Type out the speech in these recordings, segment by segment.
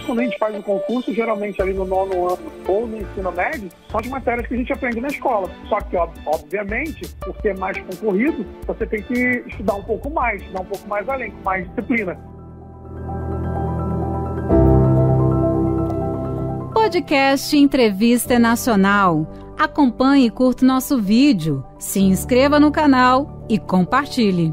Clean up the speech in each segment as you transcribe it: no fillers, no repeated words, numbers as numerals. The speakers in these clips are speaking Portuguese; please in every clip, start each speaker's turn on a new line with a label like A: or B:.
A: quando a gente faz o concurso, geralmente ali no 9º ano ou no ensino médio, são as matérias que a gente aprende na escola. Só que, obviamente, por ser mais concorrido, você tem que estudar um pouco mais além, com mais disciplina.
B: Podcast Entrevista Nacional. Acompanhe e curta nosso vídeo, se inscreva no canal e compartilhe.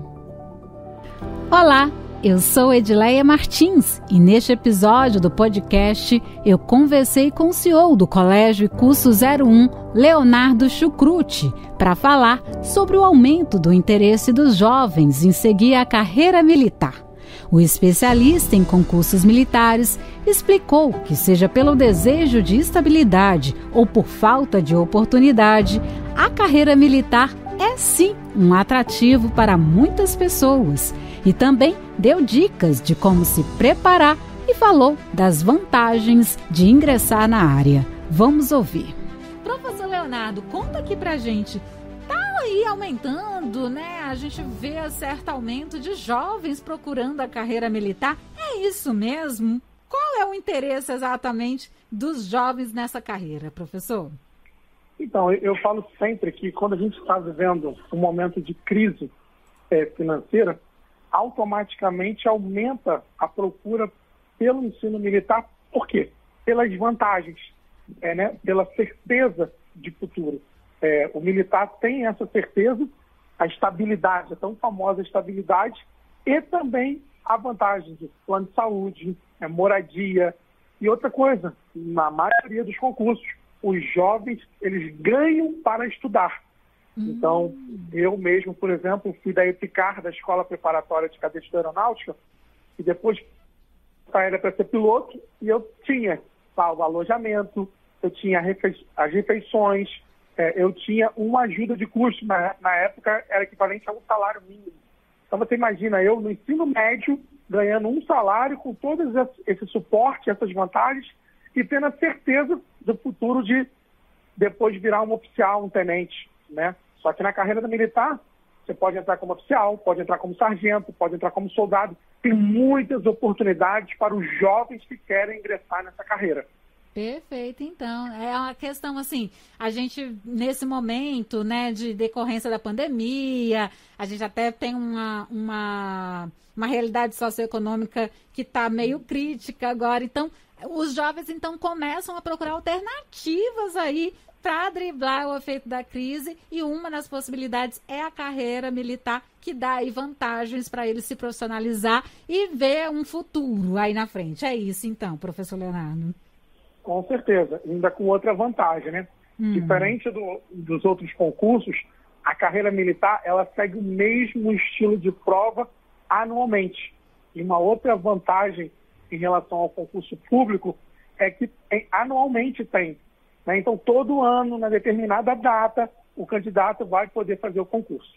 B: Olá, eu sou Edileia Martins e neste episódio do podcast eu conversei com o CEO do Colégio e Curso 01, Leonardo Chucruti, para falar sobre o aumento do interesse dos jovens em seguir a carreira militar. O especialista em concursos militares explicou que, seja pelo desejo de estabilidade ou por falta de oportunidade, a carreira militar é sim um atrativo para muitas pessoas. E também deu dicas de como se preparar e falou das vantagens de ingressar na área. Vamos ouvir. Professor Leonardo, conta aqui pra gente. Aí aumentando, né? A gente vê certo aumento de jovens procurando a carreira militar. É isso mesmo? Qual é o interesse exatamente dos jovens nessa carreira, professor?
A: Então, eu falo sempre que quando a gente está vivendo um momento de crise financeira, automaticamente aumenta a procura pelo ensino militar. Por quê? Pelas vantagens, pela certeza de futuro. O militar tem essa certeza, a estabilidade, a tão famosa estabilidade, e também a vantagem de plano de saúde, moradia. E outra coisa, na maioria dos concursos, os jovens, eles ganham para estudar. Então, eu mesmo, por exemplo, fui da EPICAR, da Escola Preparatória de Cadetes da Aeronáutica, e depois era para ser piloto, e eu tinha o alojamento, eu tinha as refeições, eu tinha uma ajuda de custo, na época era equivalente a um salário mínimo. Então você imagina, eu no ensino médio, ganhando um salário com todo esse suporte, essas vantagens, e tendo a certeza do futuro de depois virar um oficial, um tenente, né? Só que na carreira da militar, você pode entrar como oficial, pode entrar como sargento, pode entrar como soldado. Tem muitas oportunidades para os jovens que querem ingressar nessa carreira.
B: Perfeito, então. É uma questão assim, a gente, nesse momento, né, de decorrência da pandemia, a gente até tem uma realidade socioeconômica que está meio crítica agora. Então, os jovens, então, começam a procurar alternativas aí para driblar o efeito da crise, e uma das possibilidades é a carreira militar, que dá aí vantagens para ele se profissionalizar e ver um futuro aí na frente. É isso, então, professor Leonardo.
A: Com certeza, ainda com outra vantagem, né? Diferente dos outros concursos, a carreira militar, ela segue o mesmo estilo de prova anualmente. E uma outra vantagem em relação ao concurso público é que anualmente tem, né? Então, todo ano, na determinada data, o candidato vai poder fazer o concurso.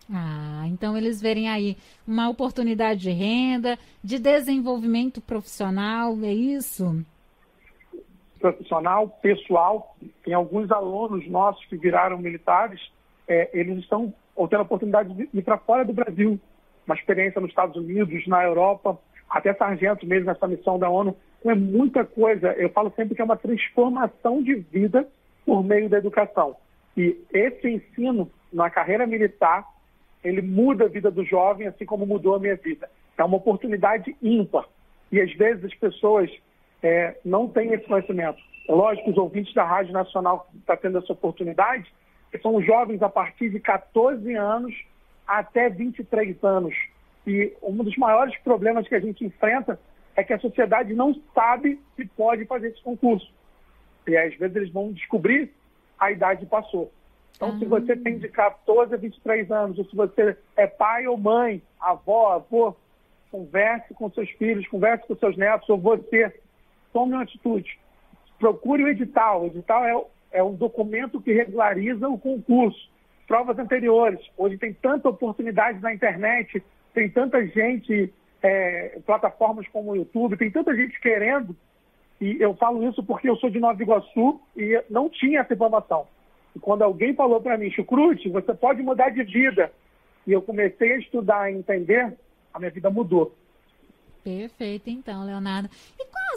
B: Então eles verem aí uma oportunidade de renda, de desenvolvimento profissional, é isso?
A: Profissional, pessoal. Tem alguns alunos nossos que viraram militares, eles estão tendo a oportunidade de ir para fora do Brasil, uma experiência nos Estados Unidos, na Europa, até sargento mesmo nessa missão da ONU. Então é muita coisa. Eu falo sempre que é uma transformação de vida por meio da educação. E esse ensino na carreira militar, ele muda a vida do jovem, assim como mudou a minha vida. É uma oportunidade ímpar. E às vezes as pessoas não tem esse conhecimento. É lógico que os ouvintes da Rádio Nacional que estão tendo essa oportunidade são jovens a partir de 14 anos até 23 anos. E um dos maiores problemas que a gente enfrenta é que a sociedade não sabe se pode fazer esse concurso. E às vezes eles vão descobrir a idade passou. Então, se você tem de 14 a 23 anos, ou se você é pai ou mãe, avô, converse com seus filhos, converse com seus netos, ou você tome uma atitude. Procure o edital. O edital é um documento que regulariza o concurso. Provas anteriores. Hoje tem tanta oportunidade na internet, tem tanta gente, plataformas como o YouTube, tem tanta gente querendo. E eu falo isso porque eu sou de Nova Iguaçu e não tinha essa informação. E quando alguém falou para mim, Chucruti, você pode mudar de vida. E eu comecei a estudar e entender, a minha vida mudou.
B: Perfeito, então, Leonardo. E quais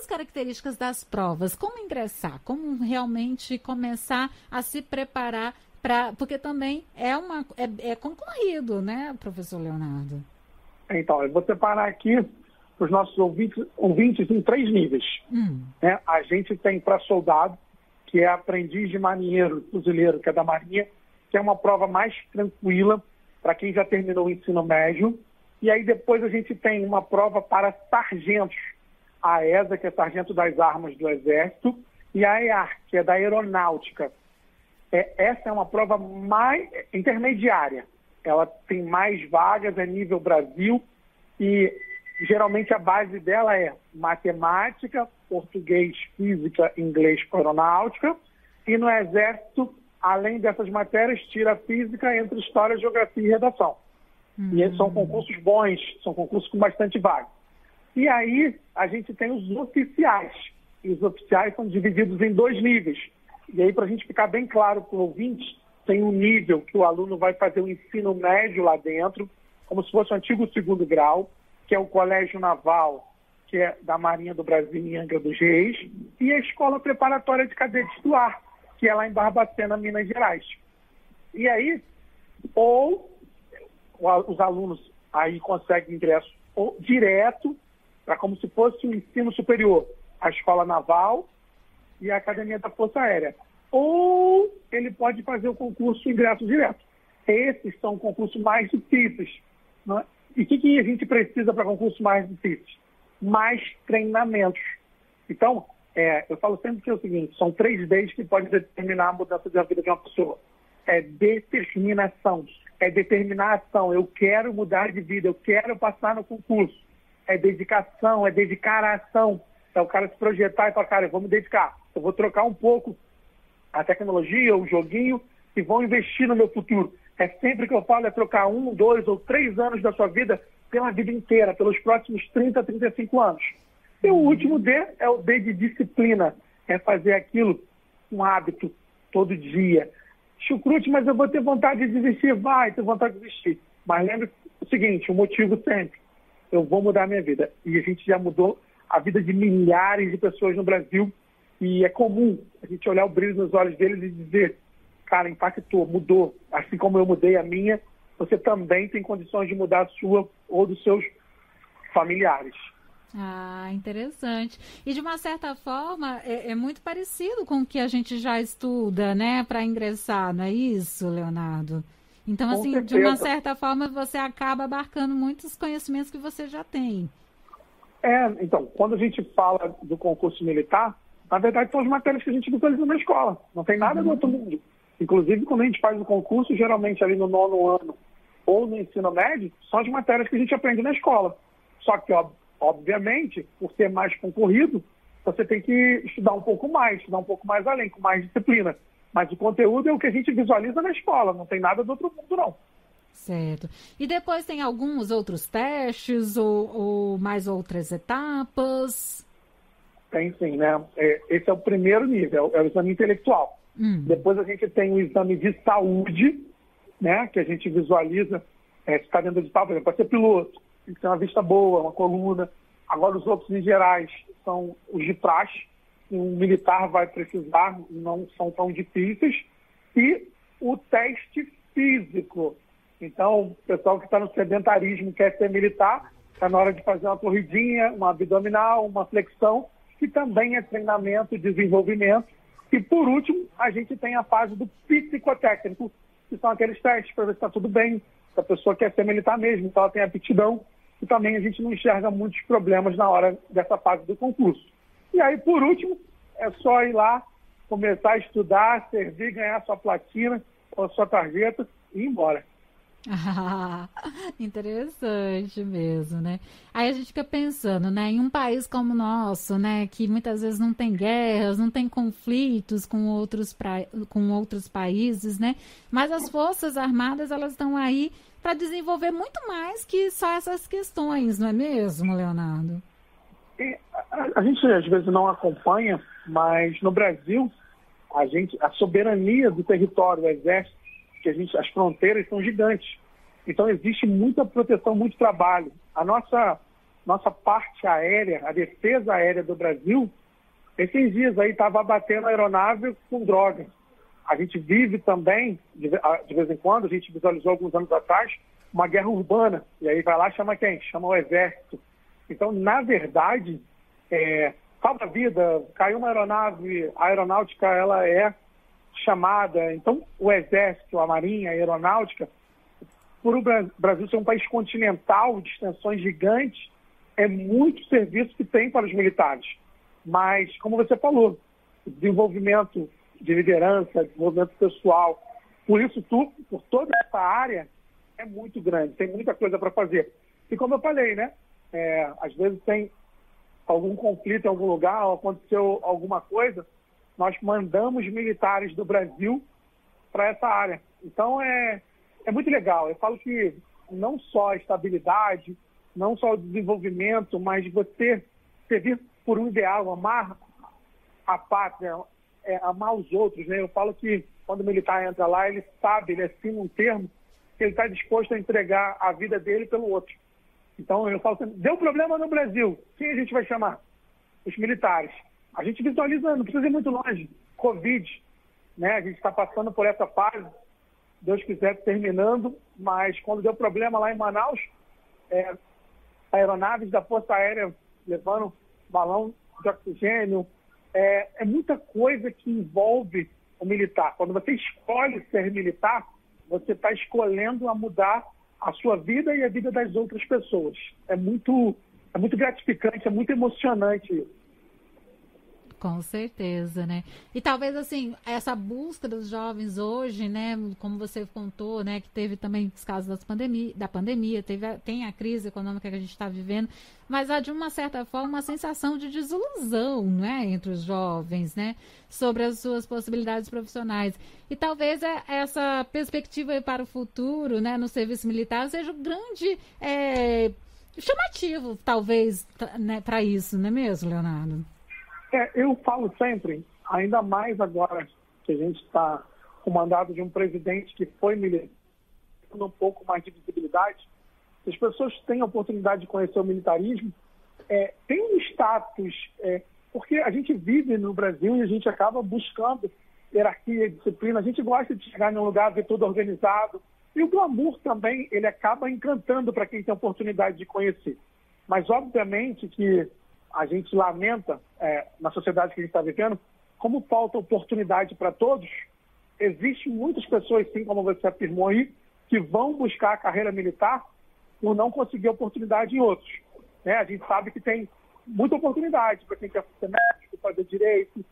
B: as características das provas? Como ingressar? Como realmente começar a se preparar para... Porque também é concorrido, né, professor Leonardo?
A: Então, eu vou separar aqui para os nossos ouvintes em 3 níveis. Né? A gente tem para soldado, que é aprendiz de marinheiro, fuzileiro, que é da Marinha, que é uma prova mais tranquila para quem já terminou o ensino médio. E aí depois a gente tem uma prova para sargentos, a ESA, que é Sargento das Armas do Exército, e a EAR, que é da Aeronáutica. Essa é uma prova mais intermediária. Ela tem mais vagas, é nível Brasil, e geralmente a base dela é matemática, português, física, inglês para aeronáutica, e no Exército, além dessas matérias, tira física entre história, geografia e redação. E esses são concursos bons, são concursos com bastante vaga. E aí a gente tem os oficiais, e os oficiais são divididos em 2 níveis. E aí, para a gente ficar bem claro para o ouvinte, tem um nível que o aluno vai fazer o ensino médio lá dentro, como se fosse o antigo 2º grau, que é o Colégio Naval, que é da Marinha do Brasil em Angra dos Reis, e a Escola Preparatória de Cadetes do Ar, que é lá em Barbacena, Minas Gerais. E aí, os alunos aí conseguem ingresso direto para como se fosse um ensino superior, a Escola Naval e a Academia da Força Aérea. Ou ele pode fazer o concurso ingresso direto. Esses são concursos mais difíceis. Né? E o que a gente precisa para concursos mais difíceis? Mais treinamentos. Então, eu falo sempre que é o seguinte, são 3 Ds que podem determinar a mudança da vida de uma pessoa. É determinação, é determinação, eu quero mudar de vida, eu quero passar no concurso. É dedicação, é dedicar a ação. É o cara se projetar e falar, cara, eu vou me dedicar, eu vou trocar um pouco a tecnologia, o joguinho, e vou investir no meu futuro. É sempre que eu falo, é trocar 1, 2 ou 3 anos da sua vida pela vida inteira, pelos próximos 30, 35 anos. E o último D é o D de disciplina, é fazer aquilo um hábito todo dia. Chucrute, mas eu vou ter vontade de desistir, vai ter vontade de desistir. Mas lembre o seguinte, o motivo sempre, eu vou mudar a minha vida. E a gente já mudou a vida de milhares de pessoas no Brasil, e é comum a gente olhar o brilho nos olhos deles e dizer, cara, impactou, mudou, assim como eu mudei a minha, você também tem condições de mudar a sua ou dos seus familiares.
B: Ah, interessante. E de uma certa forma, é muito parecido com o que a gente já estuda, né, para ingressar, não é isso, Leonardo? Então,
A: Com
B: assim,
A: certeza.
B: de uma certa forma, você acaba abarcando muitos conhecimentos que você já tem.
A: Então, quando a gente fala do concurso militar, na verdade são as matérias que a gente visualiza na escola. Não tem nada do outro mundo. Inclusive, quando a gente faz o concurso, geralmente ali no 9º ano ou no ensino médio, são as matérias que a gente aprende na escola. Só que, obviamente, por ser mais concorrido, você tem que estudar um pouco mais além, com mais disciplina. Mas o conteúdo é o que a gente visualiza na escola, não tem nada do outro mundo, não.
B: Certo. E depois tem alguns outros testes ou mais outras etapas?
A: Tem sim, né? Esse é o primeiro nível, é o exame intelectual. Depois a gente tem o exame de saúde, né? Que a gente visualiza se está dentro de tal, por exemplo, pode ser piloto, tem que ter uma vista boa, uma coluna. Agora os outros em gerais são os de praxe, que um militar vai precisar, não são tão difíceis. E o teste físico. Então, o pessoal que está no sedentarismo quer ser militar, está na hora de fazer uma corridinha, uma abdominal, uma flexão, que também é treinamento e desenvolvimento. E, por último, a gente tem a fase do psicotécnico, que são aqueles testes para ver se está tudo bem, se a pessoa quer ser militar mesmo, então ela tem aptidão, e também a gente não enxerga muitos problemas na hora dessa fase do concurso. E aí, por último, é só ir lá, começar a estudar, servir, ganhar sua platina ou sua tarjeta e ir embora.
B: Ah, interessante mesmo, né? Aí a gente fica pensando, né, em um país como o nosso, né, que muitas vezes não tem guerras, não tem conflitos com outros países, né? Mas as Forças Armadas, elas estão aí para desenvolver muito mais que só essas questões, não é mesmo, Leonardo?
A: A gente às vezes não acompanha, mas no Brasil, a soberania do território, o exército, as fronteiras são gigantes. Então existe muita proteção, muito trabalho. A nossa nossa parte aérea, a defesa aérea do Brasil, esses dias aí estava abatendo a aeronave com drogas. A gente vive também, de vez em quando, a gente visualizou alguns anos atrás, uma guerra urbana. E aí vai lá, chama quem? Chama o Exército. Então, na verdade, salva a vida, caiu uma aeronave, a aeronáutica ela é chamada. Então, o Exército, a Marinha, a Aeronáutica, por o Brasil ser um país continental, de extensões gigantes, é muito serviço que tem para os militares. Mas, como você falou, desenvolvimento de liderança, desenvolvimento pessoal, por isso tudo, por toda essa área, é muito grande, tem muita coisa para fazer. E como eu falei, né? Às vezes tem algum conflito em algum lugar, ou aconteceu alguma coisa, nós mandamos militares do Brasil para essa área. Então, é muito legal. Eu falo que não só a estabilidade, não só o desenvolvimento, mas você servir por um ideal, amar a pátria, amar os outros, né? Eu falo que quando o militar entra lá, ele sabe, ele assina um termo que ele está disposto a entregar a vida dele pelo outro. Então, eu falo assim, deu problema no Brasil, quem a gente vai chamar? Os militares. A gente visualiza, não precisa ir muito longe, Covid, né? A gente está passando por essa fase, Deus quiser, terminando, mas quando deu problema lá em Manaus, aeronaves da Força Aérea levando balão de oxigênio, é muita coisa que envolve o militar. Quando você escolhe ser militar, você está escolhendo a mudar a sua vida e a vida das outras pessoas. É muito gratificante, é muito emocionante isso.
B: Com certeza, né? E talvez, assim, essa busca dos jovens hoje, né, como você contou, né, que teve também os casos da pandemia, tem a crise econômica que a gente está vivendo, mas há, de uma certa forma, uma sensação de desilusão, né, entre os jovens, né, sobre as suas possibilidades profissionais. E talvez essa perspectiva para o futuro, né, no serviço militar, seja um grande chamativo, talvez, né, para isso, não é mesmo, Leonardo?
A: Eu falo sempre, ainda mais agora que a gente está com o mandato de um presidente que foi militar, um pouco mais de visibilidade, as pessoas têm a oportunidade de conhecer o militarismo, tem um status, porque a gente vive no Brasil e a gente acaba buscando hierarquia, disciplina, a gente gosta de chegar num lugar, ver tudo organizado, e o glamour também, ele acaba encantando para quem tem a oportunidade de conhecer. Mas, obviamente, que a gente lamenta, na sociedade que a gente está vivendo, como falta oportunidade para todos. Existem muitas pessoas, sim, como você afirmou aí, que vão buscar a carreira militar por não conseguir oportunidade em outros. Né? A gente sabe que tem muita oportunidade para quem quer ser médico, fazer direito,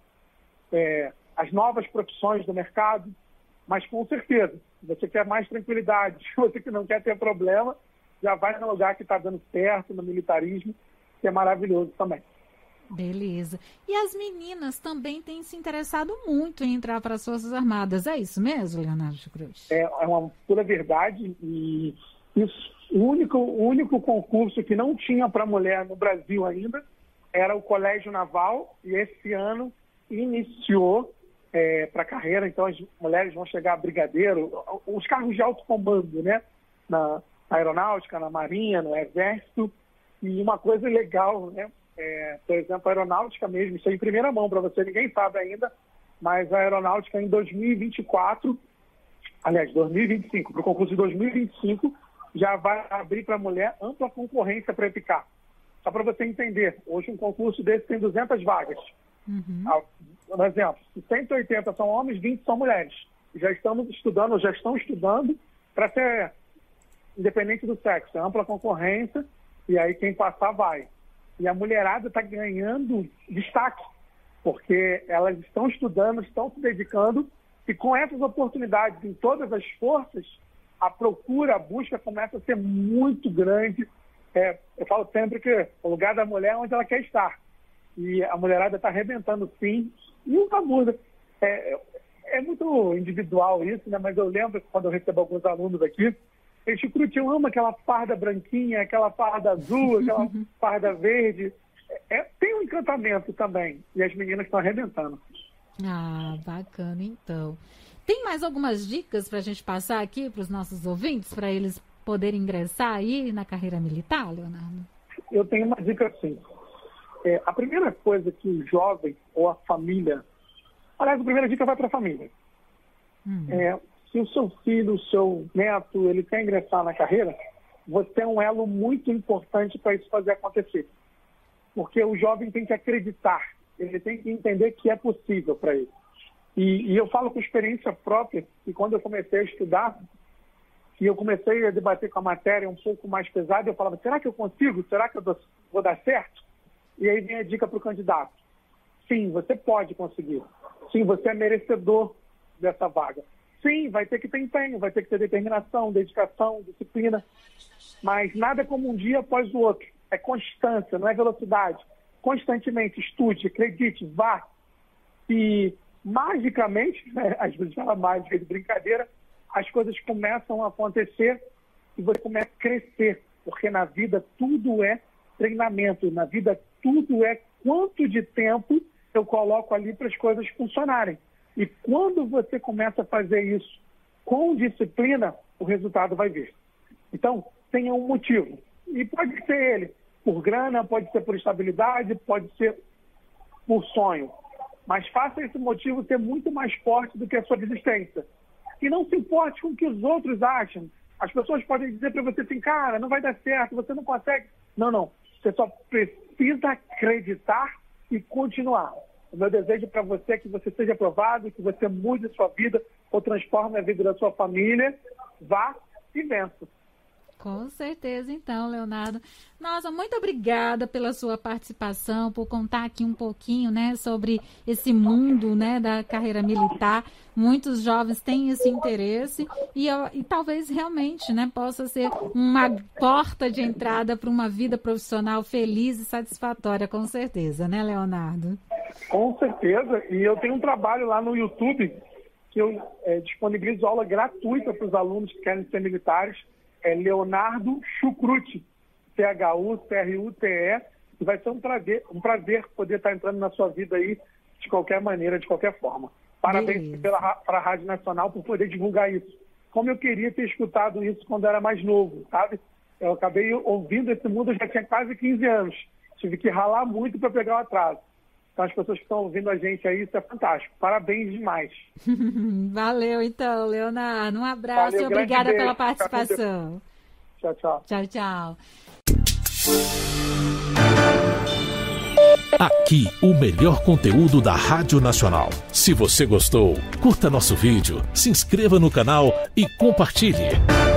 A: as novas profissões do mercado, mas com certeza, se você quer mais tranquilidade, se você que não quer ter problema, já vai no lugar que está dando certo, no militarismo, que é maravilhoso também.
B: Beleza. E as meninas também têm se interessado muito em entrar para as Forças Armadas. É isso mesmo, Leonardo de Cruz?
A: É uma pura verdade. E isso, o único concurso que não tinha para mulher no Brasil ainda era o Colégio Naval. E esse ano iniciou para a carreira. Então as mulheres vão chegar a brigadeiro, os cargos de alto comando, né? Na Aeronáutica, na Marinha, no Exército. E uma coisa legal, né? Por exemplo, a Aeronáutica mesmo, isso é em primeira mão para você, ninguém sabe ainda, mas a Aeronáutica em 2024, aliás, 2025, para o concurso de 2025, já vai abrir para a mulher ampla concorrência para ficar. Só para você entender, hoje um concurso desse tem 200 vagas. Por exemplo, 180 são homens, 20 são mulheres. Já estão estudando para ser independente do sexo, é ampla concorrência. E aí quem passar vai. E a mulherada está ganhando destaque, porque elas estão estudando, estão se dedicando, e com essas oportunidades em todas as forças, a procura, a busca começa a ser muito grande. Eu falo sempre que o lugar da mulher é onde ela quer estar. E a mulherada está arrebentando sim. E o tabu, é muito individual isso, né? Mas eu lembro que quando eu recebo alguns alunos aqui, eles curtiam, ama aquela farda branquinha, aquela farda azul, aquela farda verde. Tem um encantamento também. E as meninas estão arrebentando.
B: Ah, bacana, então. Tem mais algumas dicas para a gente passar aqui para os nossos ouvintes, para eles poderem ingressar aí na carreira militar, Leonardo?
A: eu tenho uma dica assim. A primeira coisa que o jovem ou a família... Aliás, a primeira dica vai para a família. Se o seu filho, o seu neto, ele quer ingressar na carreira, você é um elo muito importante para isso fazer acontecer. Porque o jovem tem que acreditar, ele tem que entender que é possível para ele. E eu falo com experiência própria, que quando eu comecei a estudar, e eu comecei a debater com a matéria um pouco mais pesada, eu falava, será que eu consigo? Será que eu vou dar certo? E aí vem a dica para o candidato. Sim, você pode conseguir. Sim, você é merecedor dessa vaga. Sim, vai ter que ter empenho, vai ter que ter determinação, dedicação, disciplina. Mas nada como um dia após o outro. É constância, não é velocidade. Constantemente estude, acredite, vá. E magicamente, às vezes fala mágica de brincadeira, as coisas começam a acontecer e você começa a crescer. Porque na vida tudo é treinamento, na vida tudo é quanto de tempo eu coloco ali para as coisas funcionarem. E quando você começa a fazer isso com disciplina, o resultado vai vir. Então, tenha um motivo. E pode ser ele por grana, pode ser por estabilidade, pode ser por sonho. Mas faça esse motivo ser muito mais forte do que a sua desistência. E não se importe com o que os outros acham. As pessoas podem dizer para você assim, cara, não vai dar certo, você não consegue. Não. Você só precisa acreditar e continuar. O meu desejo para você é que você seja aprovado, que você mude a sua vida ou transforme a vida da sua família. Vá e vença.
B: Com certeza, então, Leonardo. Nossa, muito obrigada pela sua participação, por contar aqui um pouquinho, né, sobre esse mundo, né, da carreira militar. Muitos jovens têm esse interesse e talvez realmente, né, possa ser uma porta de entrada para uma vida profissional feliz e satisfatória, com certeza, né, Leonardo?
A: Com certeza. E eu tenho um trabalho lá no YouTube que eu disponibilizo aula gratuita para os alunos que querem ser militares. É Leonardo Chucrute, CHUCRUTE, e vai ser um prazer poder estar entrando na sua vida aí de qualquer maneira, de qualquer forma. Parabéns para a Rádio Nacional por poder divulgar isso. Como eu queria ter escutado isso quando era mais novo, sabe? Eu acabei ouvindo esse mundo, eu já tinha quase 15 anos. Tive que ralar muito para pegar o atraso. Então, as pessoas que estão ouvindo a gente aí, isso é fantástico. Parabéns demais.
B: Valeu, então, Leonardo. Um abraço e obrigada pela participação.
A: Tchau, tchau.
B: Tchau, tchau.
C: Aqui, o melhor conteúdo da Rádio Nacional. Se você gostou, curta nosso vídeo, se inscreva no canal e compartilhe.